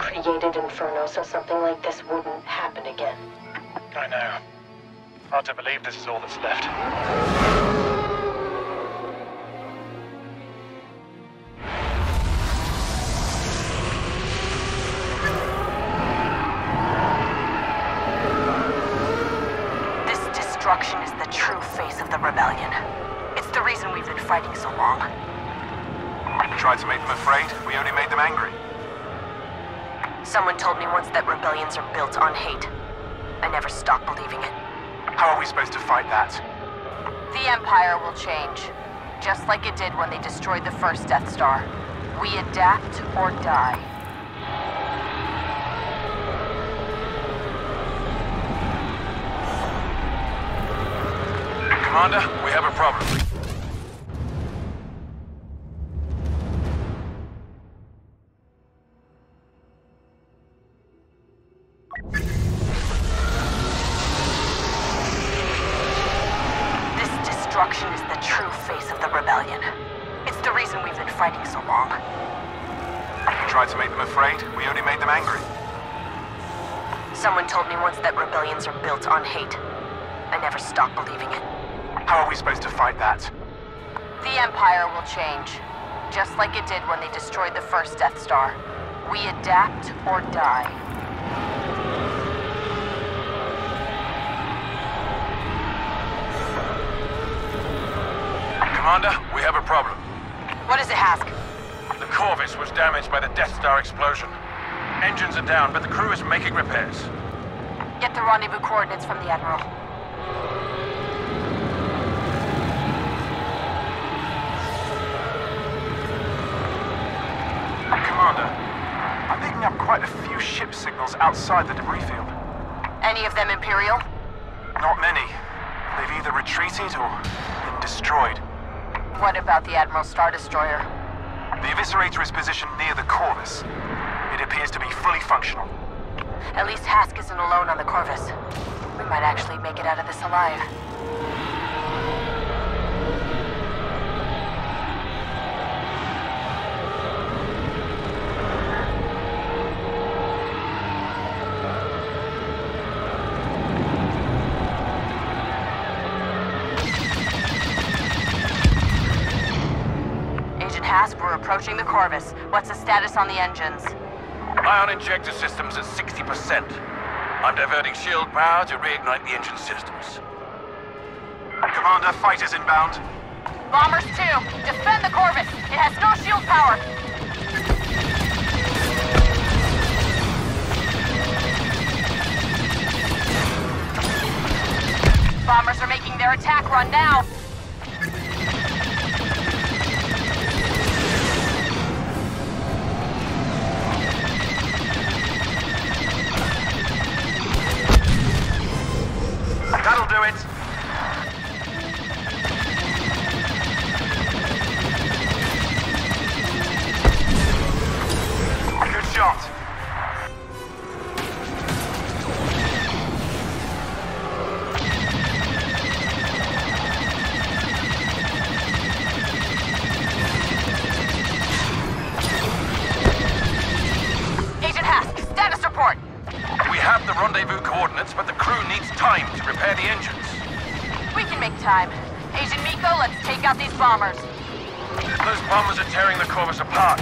created Inferno so something like this wouldn't happen again. I know. Hard to believe this is all that's left. This destruction is the true face of the rebellion. It's the reason we've been fighting so long. We tried to make them afraid, we only made them angry. Someone told me once that rebellions are built on hate. I never stopped believing it. How are we supposed to fight that? The Empire will change. Just like it did when they destroyed the first Death Star. We adapt or die. Commander, we have a problem. Destruction is the true face of the rebellion. It's the reason we've been fighting so long. We tried to make them afraid, we only made them angry. Someone told me once that rebellions are built on hate. I never stopped believing it. How are we supposed to fight that? The Empire will change. Just like it did when they destroyed the first Death Star. We adapt or die. Commander, we have a problem. What is it, Hask? The Corvus was damaged by the Death Star explosion. Engines are down, but the crew is making repairs. Get the rendezvous coordinates from the Admiral. Commander, I'm picking up quite a few ship signals outside the debris field. Any of them Imperial? Not many. They've either retreated or been destroyed. What about the Admiral's Star Destroyer? The Eviscerator is positioned near the Corvus. It appears to be fully functional. At least Hask isn't alone on the Corvus. We might actually make it out of this alive. We're approaching the Corvus. What's the status on the engines? Ion injector systems at 60%. I'm diverting shield power to reignite the engine systems. Commander, fighters inbound. Bombers 2, defend the Corvus. It has no shield power. Bombers are making their attack run now. That'll do it. Good shot. Agent Hask, status report. We have the rendezvous coordinates, but the crew needs time to repair the engines. We can make time. Agent Miko, let's take out these bombers. Those bombers are tearing the Corvus apart.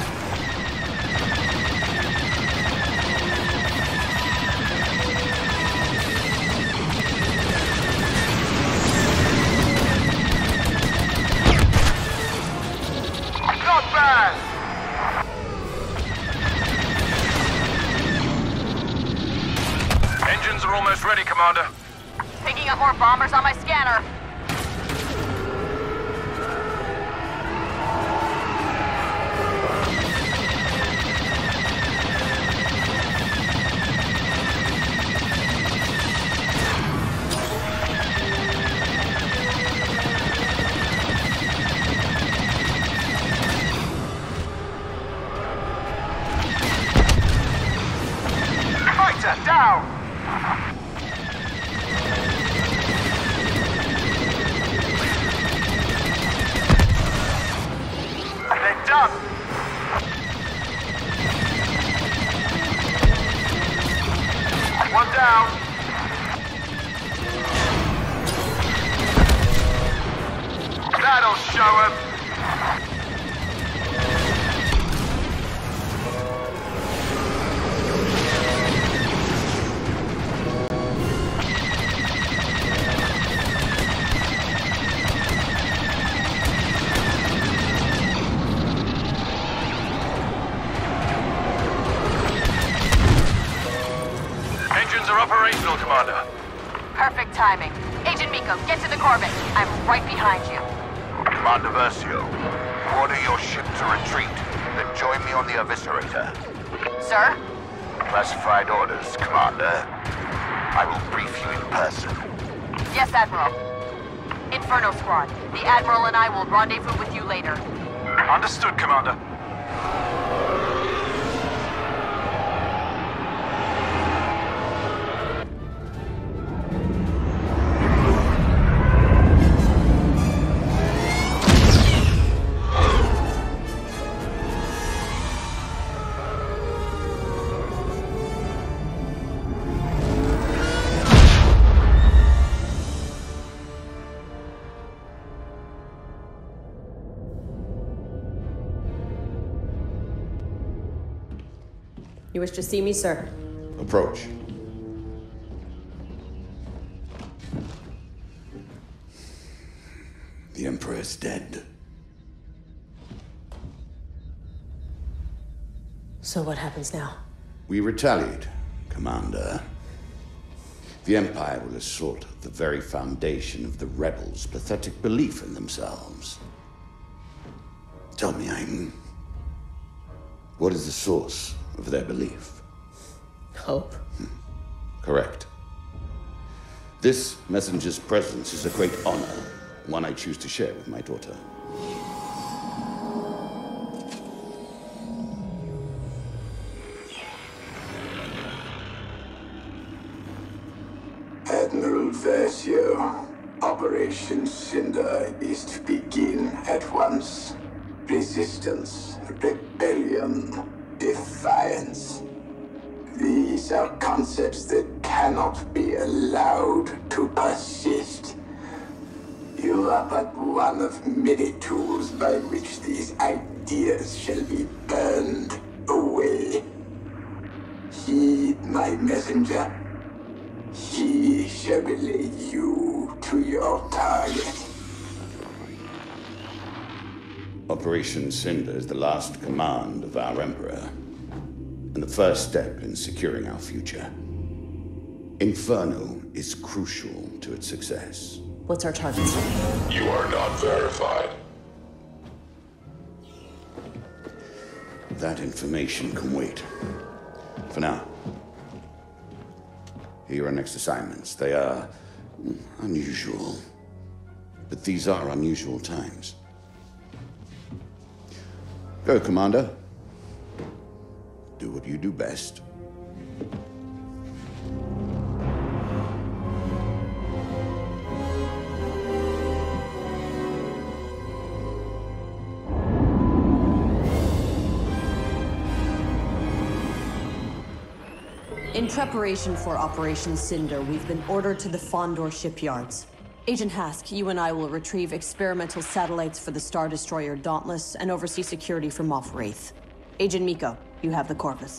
Not bad! Engines are almost ready, Commander. Picking up more bombers on my scanner. Fighter down! They're done! show 'em! Engines are operational, Commander. Perfect timing. Agent Miko, get to the Corvette. I'm right behind you. Commander Versio, order your ship to retreat, then join me on the Eviscerator. Sir? Classified orders, Commander. I will brief you in person. Yes, Admiral. Inferno Squad. The Admiral and I will rendezvous with you later. Understood, Commander. You wish to see me, sir? Approach. The Emperor is dead. So what happens now? We retaliate, Commander. The Empire will assault the very foundation of the rebels' pathetic belief in themselves. Tell me, Iden, what is the source of their belief? Hope. Correct. This messenger's presence is a great honor, one I choose to share with my daughter. Admiral Versio, Operation Cinder is to begin at once. Resistance, rebellion, defiance. These are concepts that cannot be allowed to persist. You are but one of many tools by which these ideas shall be burned away. Heed my messenger. He shall relay you to your target. Operation Cinder is the last command of our Emperor, and the first step in securing our future. Inferno is crucial to its success. What's our target, sir? You are not verified. That information can wait. For now. Here are your next assignments. They are unusual, but these are unusual times. Go, Commander. Do what you do best. In preparation for Operation Cinder, we've been ordered to the Fondor shipyards. Agent Hask, you and I will retrieve experimental satellites for the Star Destroyer Dauntless and oversee security for Moff Wraith. Agent Miko, you have the Corvus.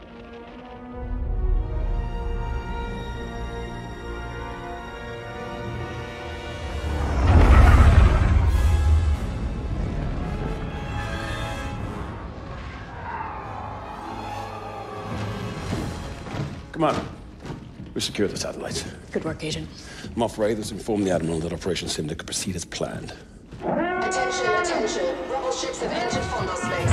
Commander, we secured the satellites. Good work, Agent. Moff Wraith has informed the Admiral that Operation Cinder could proceed as planned. Attention, attention. Rebel ships have entered Fondor space.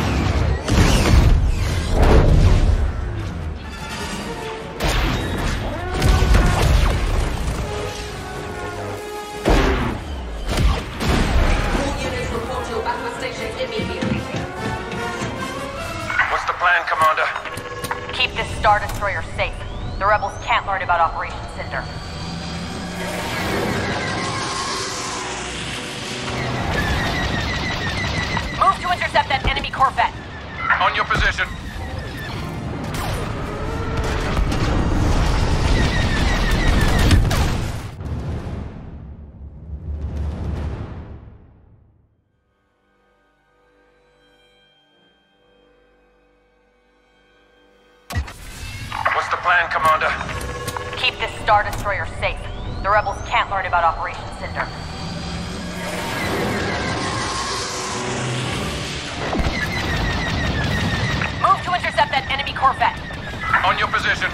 All units report to your backup stations immediately. What's the plan, Commander? Keep this Star Destroyer safe. The rebels can't learn about Operation Cinder. Move to intercept that enemy Corvette. On your position. plan, Commander? Keep this Star Destroyer safe. The rebels can't learn about Operation Cinder. Move to intercept that enemy corvette. On your position.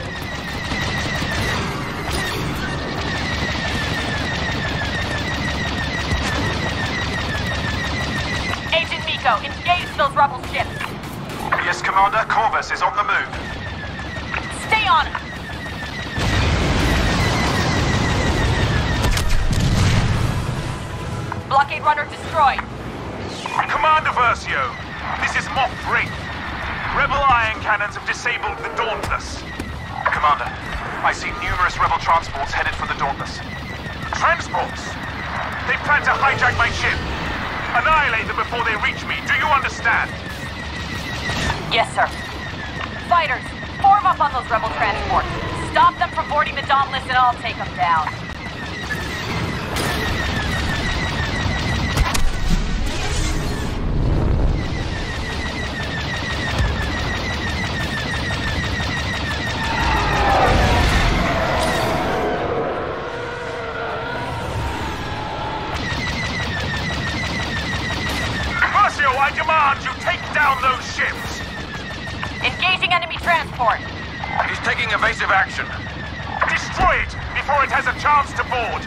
Agent Miko, engage those rebel ships. Yes, Commander. Corvus is on the move. Stay on him. Blockade runner destroyed. Commander Versio, this is Moff 3. Rebel iron cannons have disabled the Dauntless. Commander, I see numerous rebel transports headed for the Dauntless. Transports? They plan to hijack my ship. Annihilate them before they reach me. Do you understand? Yes, sir. Fighters, form up on those rebel transports. Stop them from boarding the Dauntless and I'll take them down. I demand you take down those ships! Engaging enemy transport! He's taking evasive action. Destroy it before it has a chance to board!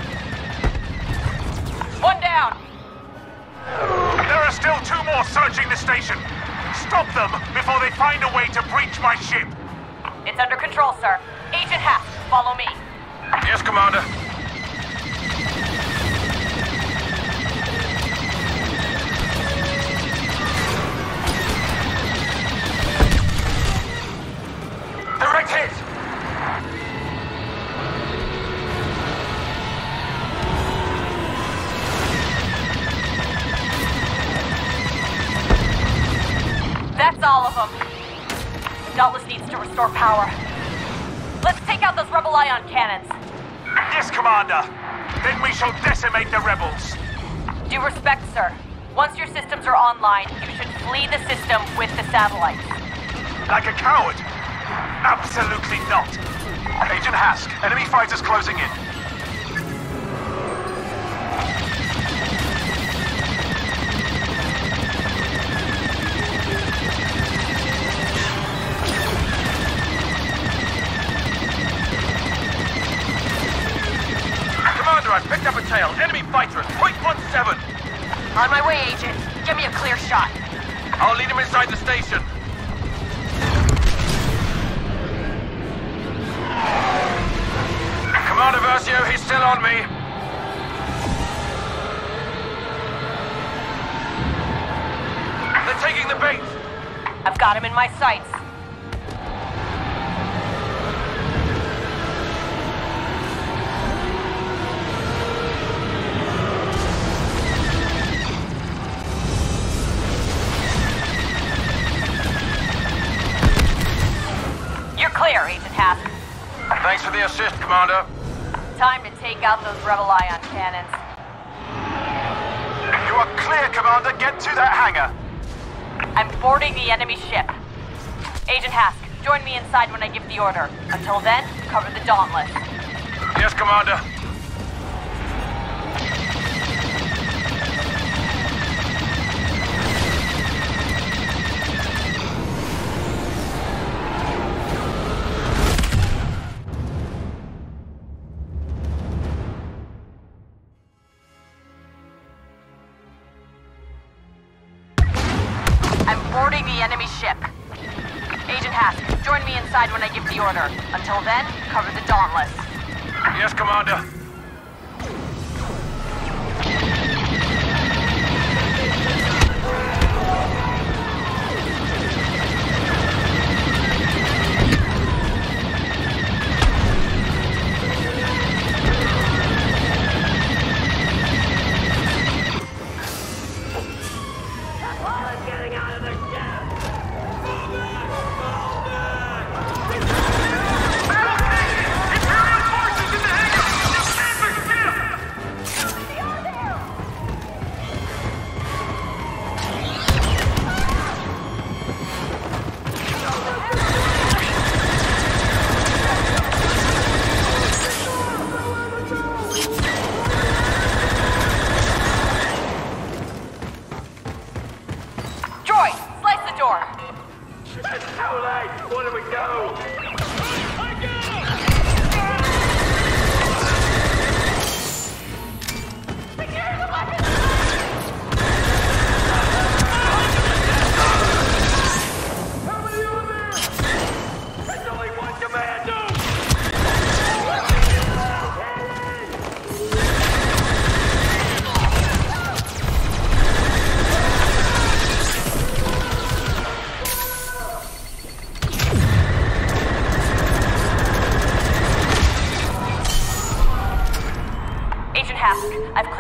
One down! There are still 2 more searching the station. Stop them before they find a way to breach my ship! It's under control, sir. Agent Hask, follow me. Yes, Commander. Direct hit! That's all of them. Dauntless needs to restore power. Let's take out those rebel ion cannons. Yes, Commander. Then we shall decimate the rebels. Due respect, sir. Once your systems are online, you should flee the system with the satellites. Like a coward? Absolutely not. Agent Hask, enemy fighters closing in. Commander, I've picked up a tail. Enemy fighter at .17. On my way, Agent. Give me a clear shot. I'll lead him inside the station. Commander Versio, he's still on me. They're taking the bait. I've got him in my sights. You're clear, Agent Hask. Thanks for the assist, Commander. Time to take out those rebel ion cannons. You are clear, Commander. Get to that hangar. I'm boarding the enemy ship. Agent Hask, join me inside when I give the order. Until then, cover the Dauntless. Yes, Commander. Boarding the enemy ship. Agent Hask, join me inside when I give the order. Until then, cover the Dauntless. Yes, Commander. Imperial forces in the hangar!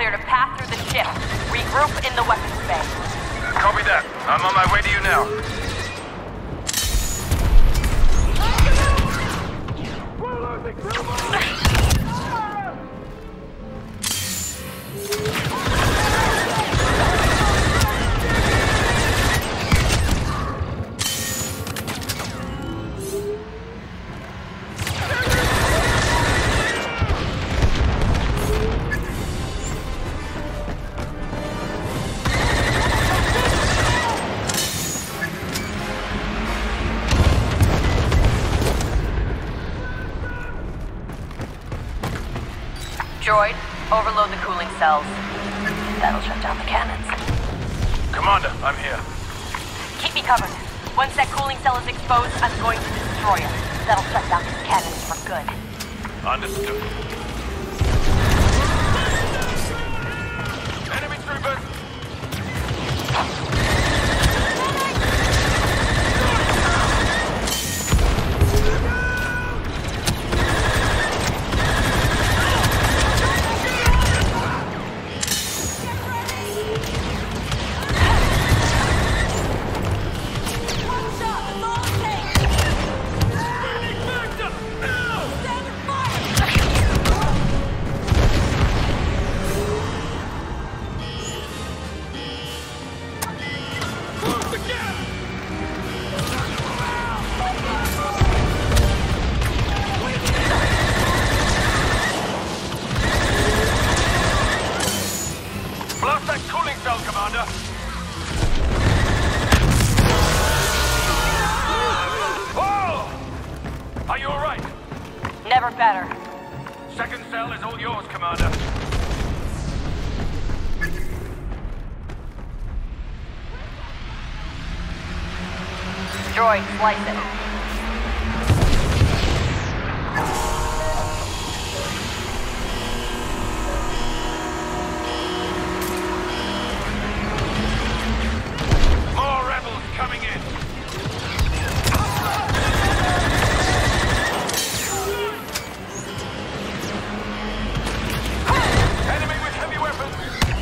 clear to pass through the ship. Regroup in the weapons bay. Copy that. I'm on my way to you now. Droid, overload the cooling cells. That'll shut down the cannons. Commander, I'm here. Keep me covered. Once that cooling cell is exposed, I'm going to destroy it. That'll shut down these cannons for good. Understood. Enemy troopers! Never better. Second cell is all yours, Commander. Droid, slice it. More rebels coming in. Enemy with heavy weapons.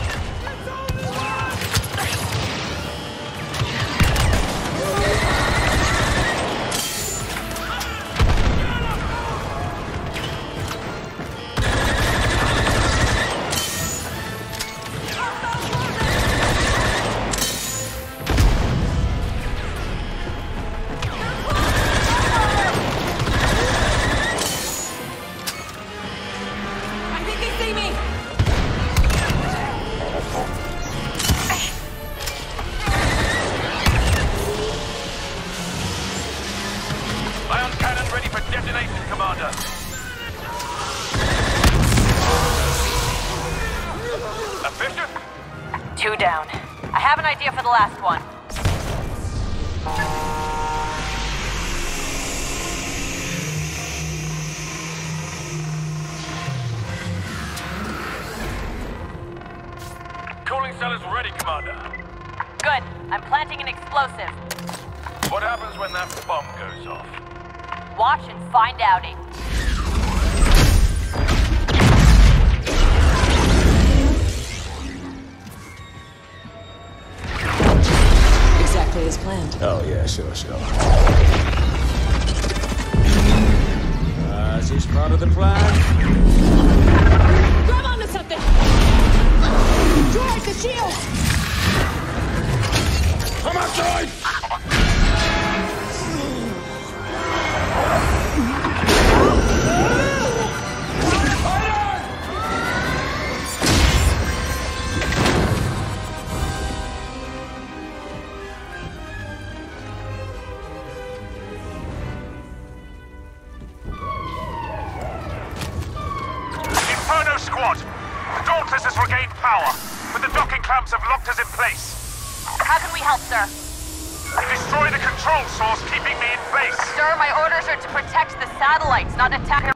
Ion cannon ready for detonation, Commander. Efficient? 2 down. I have an idea for the last one. Cooling cell is ready, Commander. Good. I'm planting an explosive. What happens when that bomb goes off? Watch and find out. Exactly as planned. Oh, yeah, sure. Is this part of the plan? Grab onto something! Droid, the shield! Come on, droid! Inferno squad! The Dauntless has regained power, but the docking clamps have locked us in place. How can we help, sir? Destroy the control source keeping me in place. Sir, my orders are to protect the satellites, not attack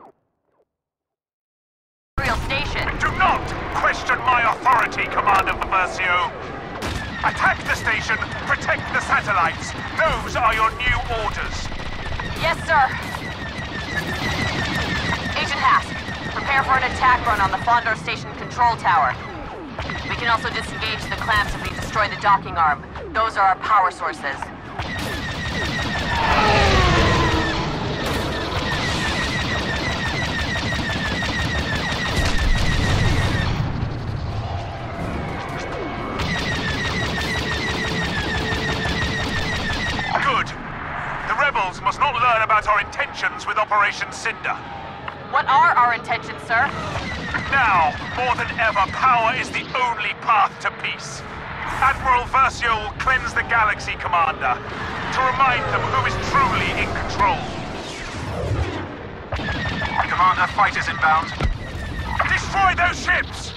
Imperial station. Do not question my authority, Commander Versio. Attack the station, protect the satellites. Those are your new orders. Yes, sir. Agent Hask, Prepare for an attack run on the Fondor Station control tower. We can also disengage the clamps if we destroy the docking arm. Those are our power sources. Good. The rebels must not learn about our intentions with Operation Cinder. What are our intentions, sir? Now, more than ever, power is the only path to peace. Admiral Versio will cleanse the galaxy, Commander, to remind them who is truly in control. Commander, fighters inbound. Destroy those ships!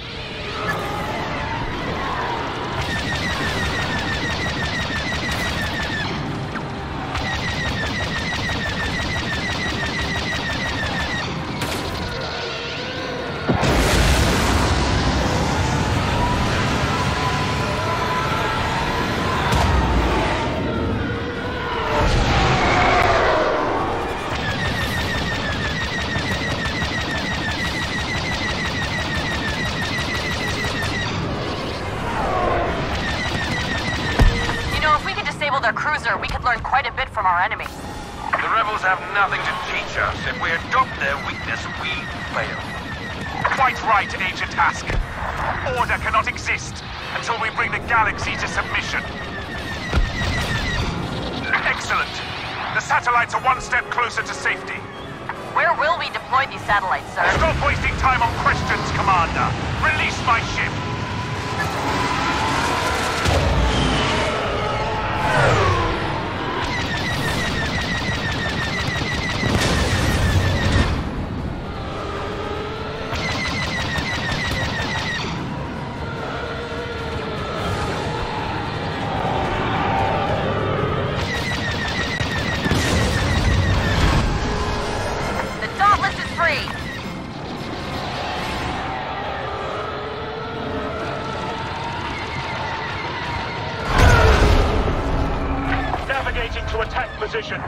Their cruiser, we could learn quite a bit from our enemies. The rebels have nothing to teach us. If we adopt their weakness, we fail. Quite right, Agent Hask. Order cannot exist until we bring the galaxy to submission. Excellent. The satellites are one step closer to safety. Where will we deploy these satellites, sir? Stop wasting time on questions, Commander. Release my ship. To attack position.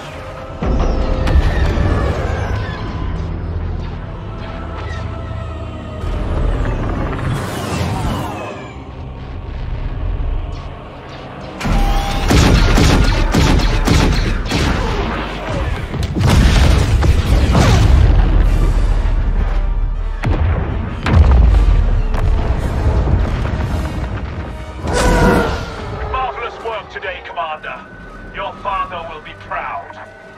Marvelous work today, Commander. Your father will be proud.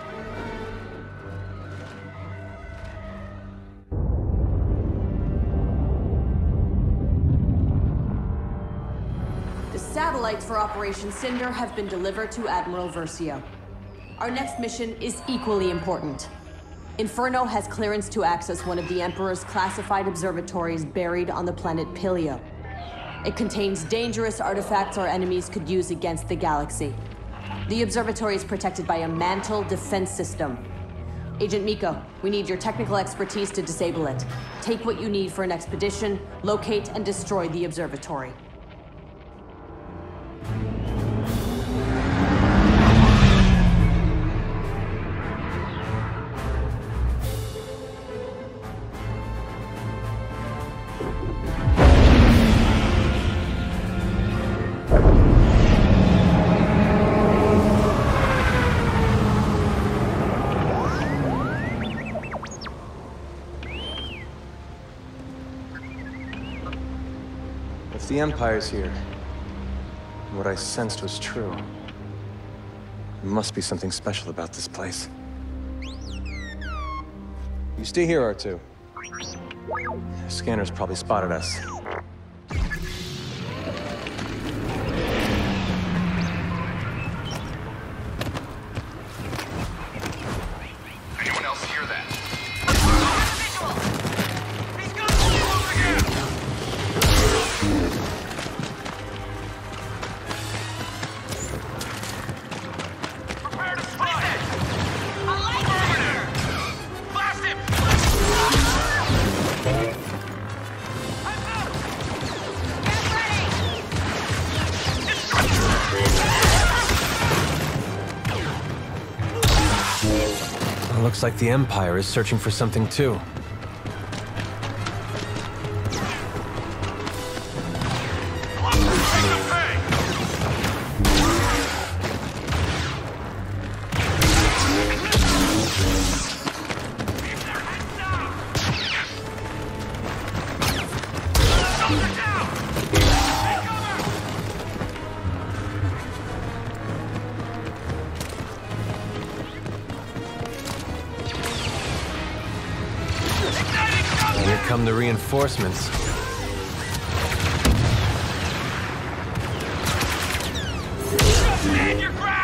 The satellites for Operation Cinder have been delivered to Admiral Versio. Our next mission is equally important. Inferno has clearance to access one of the Emperor's classified observatories buried on the planet Pilio. It contains dangerous artifacts our enemies could use against the galaxy. The observatory is protected by a mantle defense system. Agent Miko, we need your technical expertise to disable it. Take what you need for an expedition, locate and destroy the observatory. If the Empire's here, and what I sensed was true, there must be something special about this place. You stay here, R2. The scanners probably spotted us. Anyone else hear that? Looks like the Empire is searching for something too. reinforcements. Stand your ground!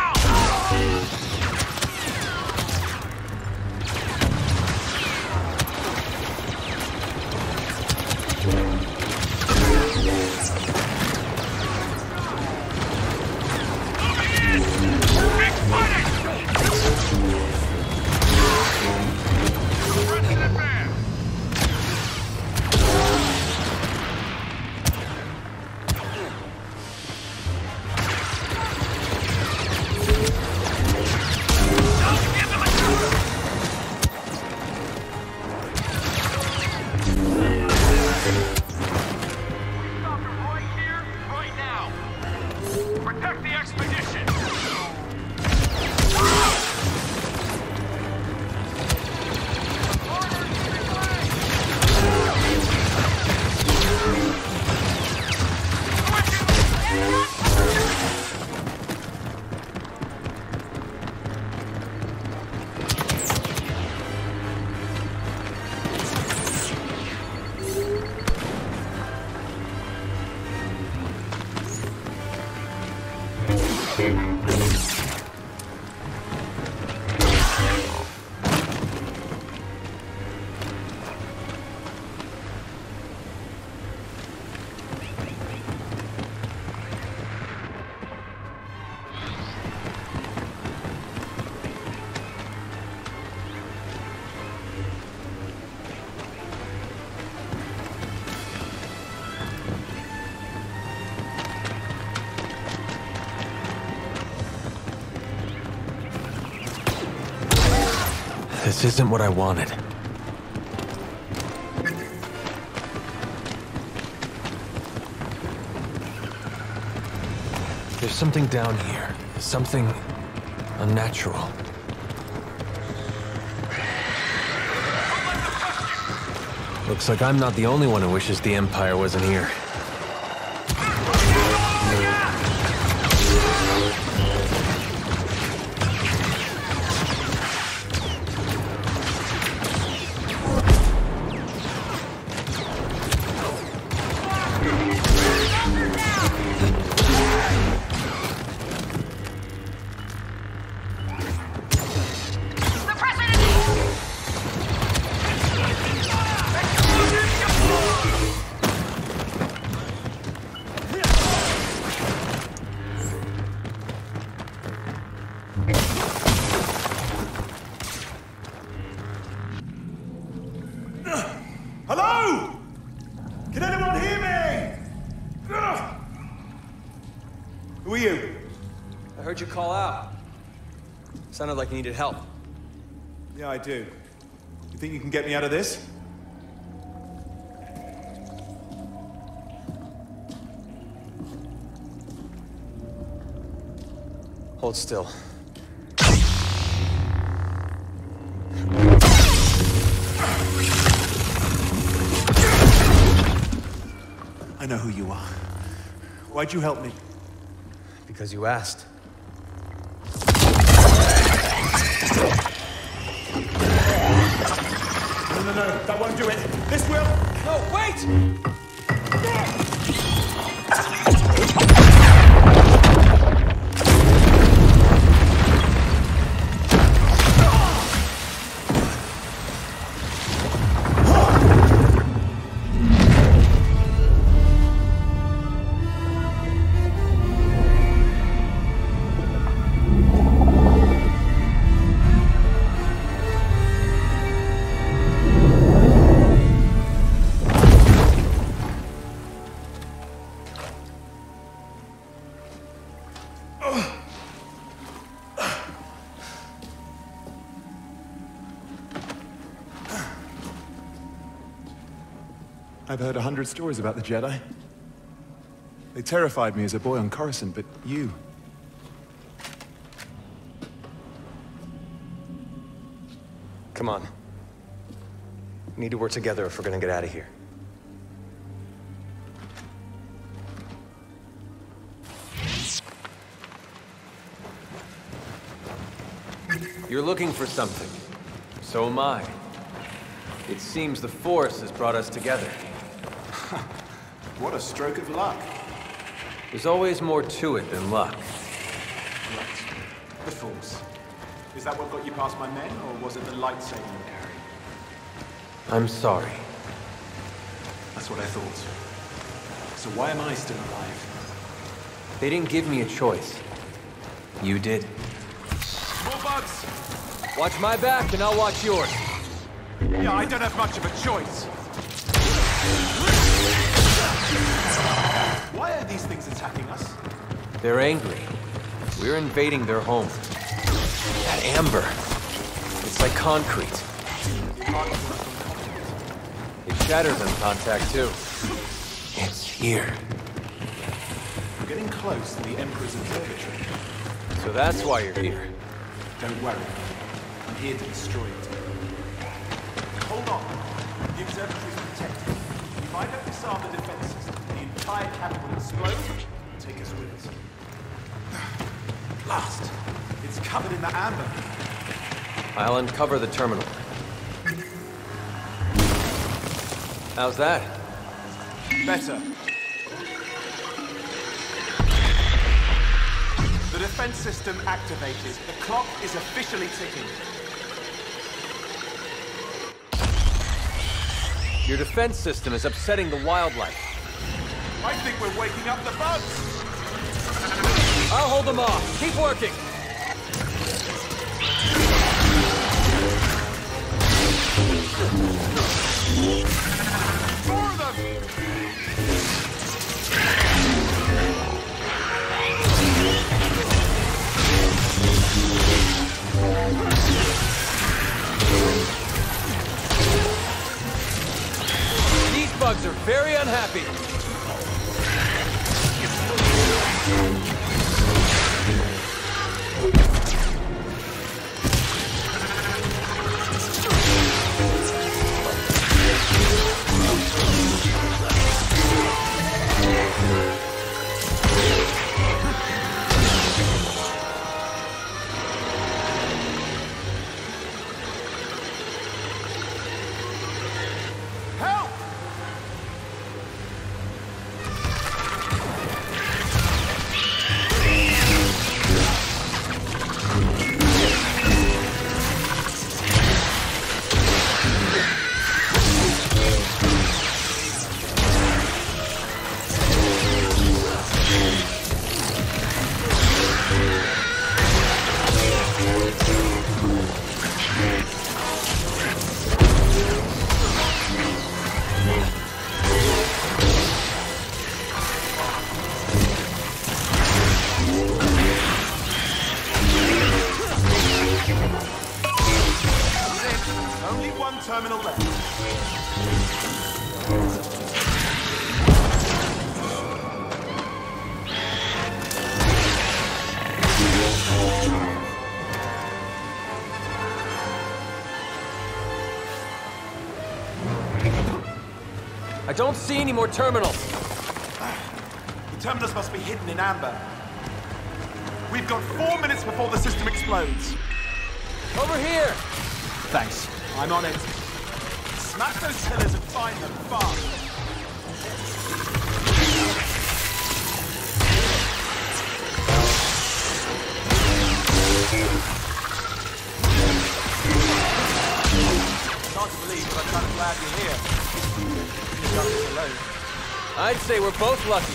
This isn't what I wanted. There's something down here. Something unnatural. Looks like I'm not the only one who wishes the Empire wasn't here. Hello? Can anyone hear me? Who are you? I heard you call out. Sounded like you needed help. Yeah, I do. You think you can get me out of this? Hold still. I know who you are. Why'd you help me? Because you asked. No, that won't do it. This will. No, wait! I've heard 100 stories about the Jedi. They terrified me as a boy on Coruscant, but you... Come on. We need to work together if we're gonna get out of here. You're looking for something. So am I. It seems the Force has brought us together. What a stroke of luck. There's always more to it than luck. Right. The Force. Is that what got you past my men, or was it the lightsaber you were carrying? I'm sorry. That's what I thought. So why am I still alive? They didn't give me a choice. You did. More bugs! Watch my back and I'll watch yours. Yeah, I don't have much of a choice. Why are these things attacking us? They're angry. We're invading their home. That amber. It's like concrete. It shatters on contact, too. It's here. We're getting close to the Emperor's observatory. So that's why you're here. Don't worry. I'm here to destroy it. Hold on. The observatory's protected. If I don't disarm the defense system, the entire capital will explode and take us with it. Blast! It's covered in the amber. I'll uncover the terminal. How's that? Better. The defense system activated. The clock is officially ticking. Your defense system is upsetting the wildlife. I think we're waking up the bugs! I'll hold them off. Keep working. More of them! These bugs are very unhappy. Terminal left. I don't see any more terminals. The terminals must be hidden in amber. We've got 4 minutes before the system explodes. Over here! Thanks. I'm on it. Smash those pillars and find them fast. Hard to believe, but I'm kind of glad you're here. You've done this alone. I'd say we're both lucky.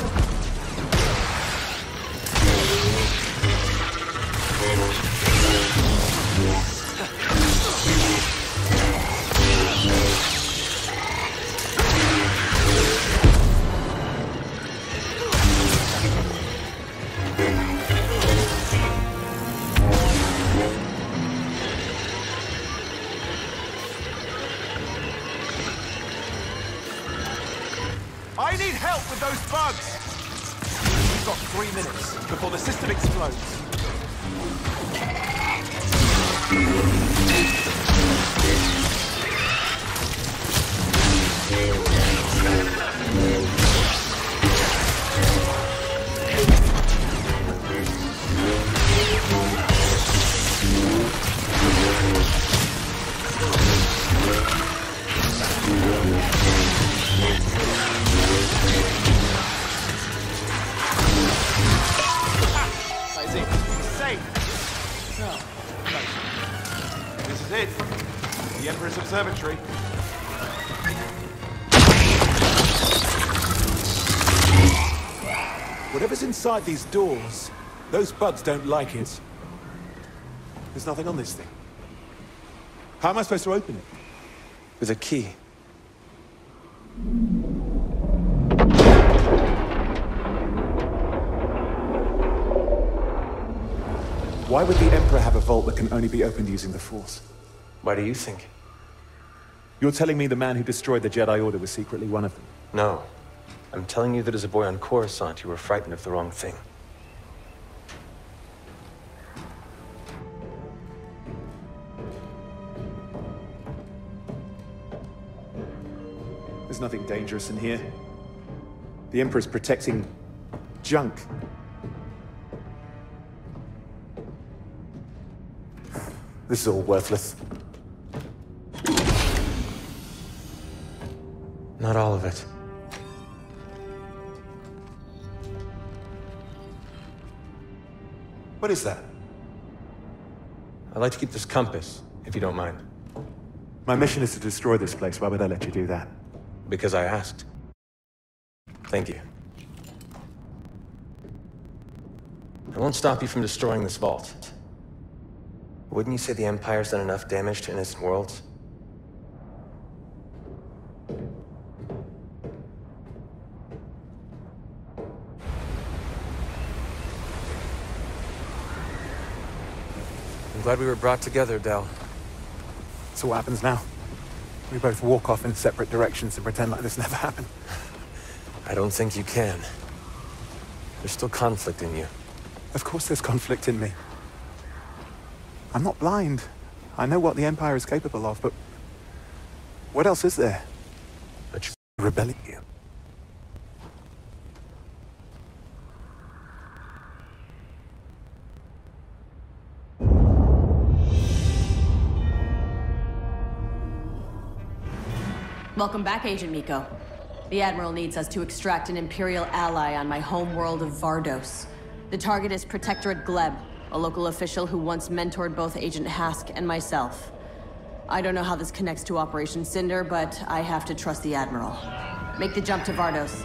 I need help with those bugs! We've got 3 minutes before the system explodes. for his observatory. Whatever's inside these doors, those bugs don't like it. There's nothing on this thing. How am I supposed to open it? With a key. Why would the Emperor have a vault that can only be opened using the Force? Why do you think? You're telling me the man who destroyed the Jedi Order was secretly one of them? No. I'm telling you that as a boy on Coruscant, you were frightened of the wrong thing. There's nothing dangerous in here. The Emperor's protecting junk. This is all worthless. Not all of it. What is that? I'd like to keep this compass, if you don't mind. My mission is to destroy this place. Why would I let you do that? Because I asked. Thank you. I won't stop you from destroying this vault. Wouldn't you say the Empire's done enough damage to innocent worlds? I'm glad we were brought together, Del. So what happens now? We both walk off in separate directions and pretend like this never happened. I don't think you can. There's still conflict in you. Of course there's conflict in me. I'm not blind. I know what the Empire is capable of, but what else is there? But rebelling you. Welcome back, Agent Miko. The Admiral needs us to extract an Imperial ally on my home world of Vardos. The target is Protectorate Gleb, a local official who once mentored both Agent Hask and myself. I don't know how this connects to Operation Cinder, but I have to trust the Admiral. Make the jump to Vardos.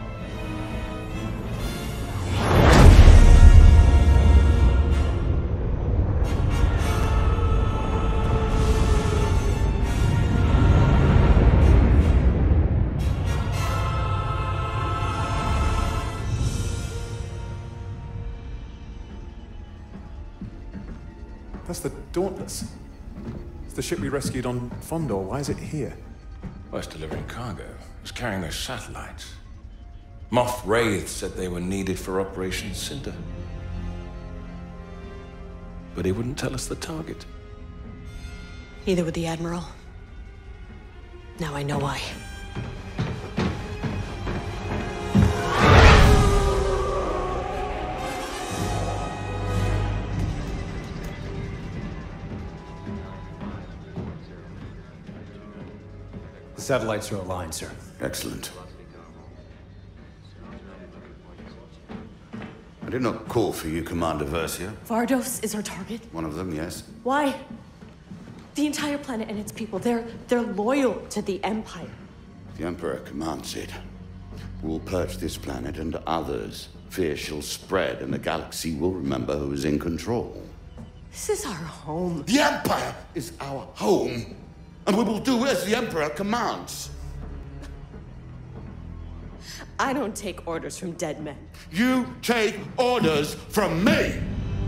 That's the Dauntless. It's the ship we rescued on Fondor. Why is it here? Well, it's delivering cargo. It was carrying those satellites. Moff Wraith said they were needed for Operation Cinder. But he wouldn't tell us the target. Neither would the Admiral. Now I know why. The satellites are aligned, sir. Excellent. I did not call for you, Commander Versio. Vardos is our target? One of them, yes. Why? The entire planet and its people, they're loyal to the Empire. The Emperor commands it. We will purge this planet and others. Fear shall spread, and the galaxy will remember who is in control. This is our home. The Empire is our home, and we will do as the Emperor commands. I don't take orders from dead men. You take orders from me!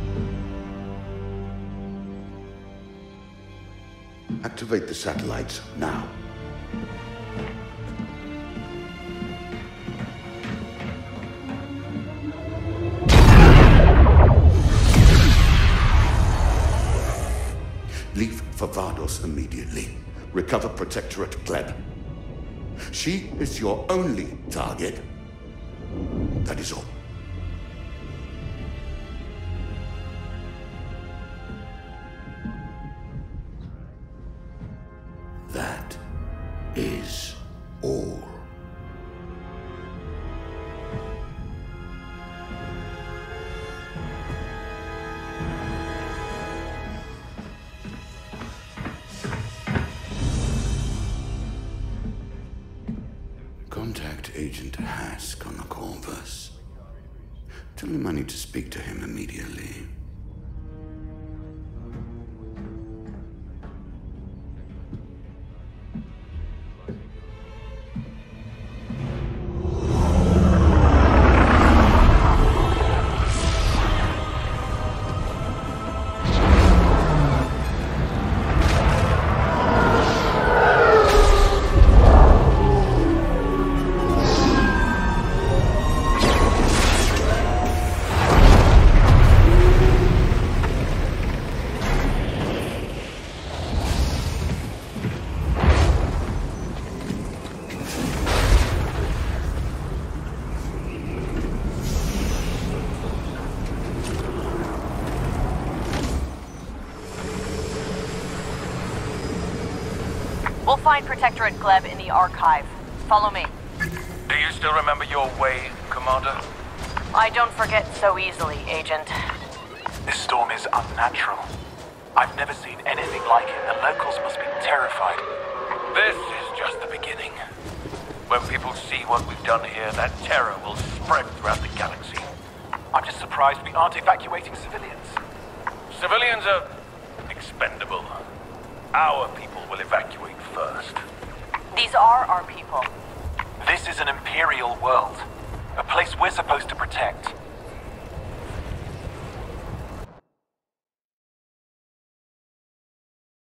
Activate the satellites now. Leave for Vardos immediately. Recover Protectorate Gleb. She is your only target. That is all. That is all. Agent Hask on the Corvus. Tell him I need to speak to him immediately. We'll find Protectorate Gleb in the archive. Follow me. Do you still remember your way, Commander? I don't forget so easily, Agent. This storm is unnatural. I've never seen anything like it. The locals must be terrified. This is just the beginning. When people see what we've done here, that terror will spread throughout the galaxy. I'm just surprised we aren't evacuating civilians. Civilians are expendable. Our people will evacuate first. These are our people. This is an Imperial world. A place we're supposed to protect.